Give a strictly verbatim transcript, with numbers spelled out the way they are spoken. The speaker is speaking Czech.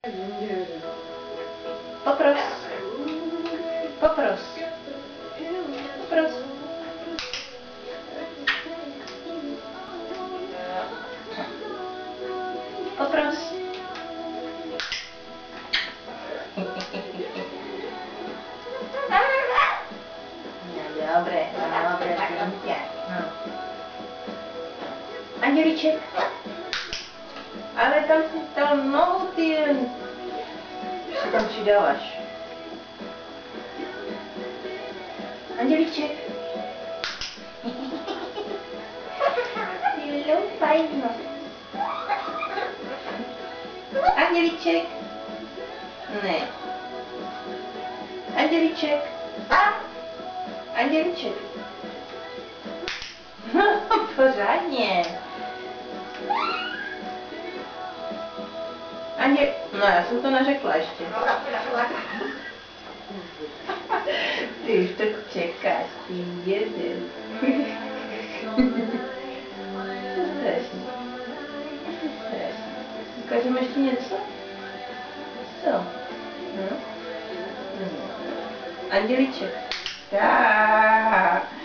Popros. Popros. Popros. Popros. No dobre, dobre, Tinťa. No. Andělíček. Ale tam si dal nohu, ty si tam přidáváš. Andělíček. Ty loupajno. Andělíček. Ne. Andělíček. A. Andělíček. Pořádně. Anděl... No, já jsem to neřekla ještě. Ty už to čekáš, ty jeden. Strašně. Strašně. Ukážeme ještě něco? Co? No? No. Andělíček. Tak.